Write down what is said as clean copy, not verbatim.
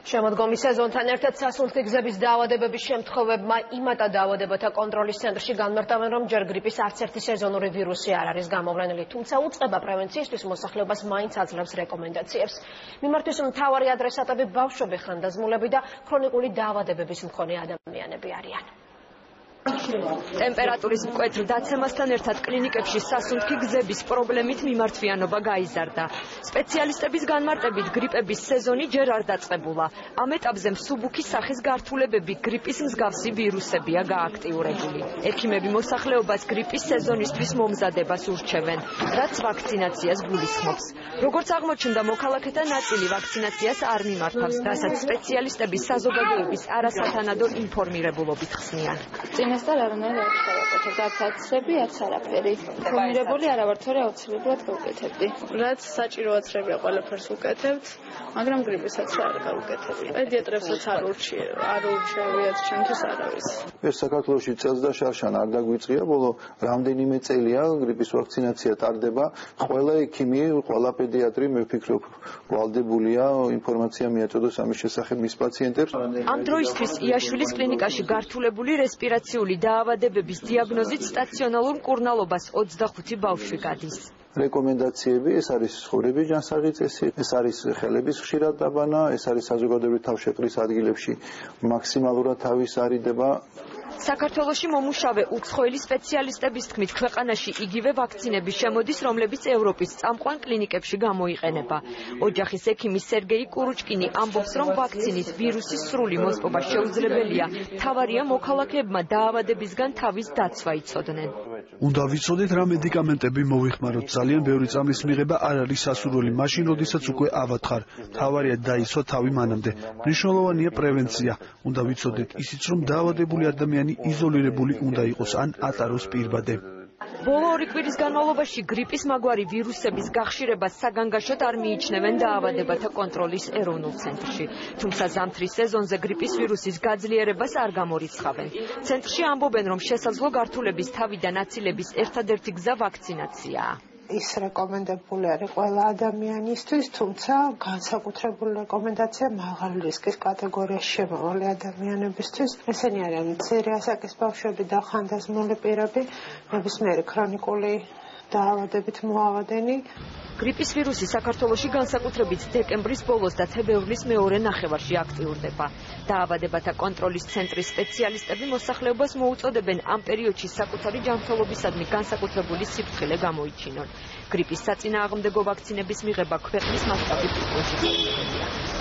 შემოდგომის სეზონთან ერთად სასუნთქი გზების დაავადებების შემთხვევებმა იმატა დაავადებათა კონტროლის ცენტრში განმარტავენ, რომ ჯერ გრიპის არც ერთი სეზონური ვირუსი არ არის გამოვლენილი, თუმცა უწყება პრევენციისთვის მოსახლეობას მაინც აძლევს რეკომენდაციებს. მიმართვის მთავარი ადრესატები ბავშვები, ხანდაზმულები და ქრონიკული დაავადებების მქონე ადამიანები არიან. ტემპერატურის მკვეთრ დაცემასთან ერთად კლინიკებში სასუნთქი გზების პრობლემით მიმართვიანობა გაიზარდა. სპეციალისტების განმარტებით გრიპების სეზონი ჯერ არ დაწყებულა. ამ ეტაპზე მსუბუქი სახის გართულებები გრიპის მსგავსი ვირუსებია გააქტიურებული. ექიმები მოსახლეობას გრიპის სეზონისთვის მომზადებას ურჩევენ, რაც ვაქცინაციას გულისხმობს. როგორც აღმოჩნდა, მოქალაქეთა ნაწილი ვაქცინაციას არ მიმართავს, რასაც სპეციალისტები საზოგადოების არასათანადო ინფორმირებულობით ხსნიან. წინასწარ არანაირ არ შევაკეთებდი, აფაცები არც არაფერი. ინფორმირებული არა ვარ, თორე აუცილებლად გავუკეთებდი. რაც საჭიროა ყველაფერს უკეთებთ, მაგრამ გრიპისაც არ გავუკეთებდი. პედიატრებსაც არ ურჩევიათ, ჩემთვის არავის. ეს საქართველოში წელს და შარშან არ დაგვიწყია, ბოლო რამდენიმე წელია გრიპის ვაქცინაცია ტარდება. ყველა ექიმი, ყველა პედიატრი მე ვფიქრობ, ვალდებულია ინფორმაცია მიაწოდოს ამის შესახებ მის პაციენტებს. ამ დროისთვის იაშვილის კლინიკაში გართულებული რესპირაციული დაავადებების დიაგნოზით სტაციონალურ მკურნალობას 25 ბავშვი გადის. რეკომენდაციები, ეს არის ცხოვრების ჯანსაღი წესი, ეს არის ხელების ხშირად დაბანა, ეს არის საზოგადოებრივი თავშეყრის ადგილებში მაქსიმალურად თავის არიდება. საქართველოში მომუშავე უცხოელი სპეციალისტების თქმით, ქვეყანაში იგივე ვაქცინები შემოდის, რომლებიც ევროპის წამყვან კლინიკებში გამოიყენება. ოჯახის ექიმი სერგეი კურუჩკინი ამბობს, რომ ვაქცინით ვირუსის სრული მოსპობა შეუძლებელია. თავარია მოქალაქეებმა დაავადებისგან თავის დაცვა იცოდნენ. უნდა ვიცოდეთ, რა მედიკამენტები მოვიხმაროთ. ძალიან ბევრი წამის მიღება არ არის სასურველი, მაშინ როდესაც უკვე ავათხარ. თავარია დაისვა თავი მანამდე. მნიშვნელოვანია პრევენცია. უნდა ვიცოდეთ ისიც, რომ დაავადებული ადამიანი იზოლირებული უნდა იყოს ან ატაროს პირბადე. ბოლო 2 კვირის განმავლობაში გრიპის მაგვარი ვირუსების გახშირებას საგანგაშოდ არ მიიჩნევენ დაავადებათა კონტროლის ეროვნულ ცენტრში. თუმცა ზამთრის სეზონზე გრიპის ვირუსის გაძლიერებას არ გამორიცხავენ. ცენტრში ამბობენ, რომ შესაძლო გართულების თავიდან აცილების ერთადერთი გზა ვაქცინაციაა. ის რეკომენდებული არის ყველა ადამიანისთვის, თუმცა განსაკუთრებული რეკომენდაცია მაღალი რისკის კატეგორიაში შემავალი ადამიანებისთვის. ესენი არიან მცირე ასაკის ბავშვები და ხანდაზმული პირები, ნებისმიერი ქრონიკული დაავადებით მოავადენი. გრიპის ვირუსი საქართველოში განსაკუთრებით დეკემბრის ბოლოს და თებერვლის მეორე ნახევარში აქტიურდება. დაავადებათა კონტროლის ცენტრის სპეციალისტები მოსახლეობას მოუწოდებენ ამ პერიოდში საკუთარი ჯანმრთელობისადმი განსაკუთრებული სიფრთხილე გამოიჩინონ. გრიპის საწინააღმდეგო ვაქცინების მიღება ქვეყნის მასშტაბით შეუძლებელია.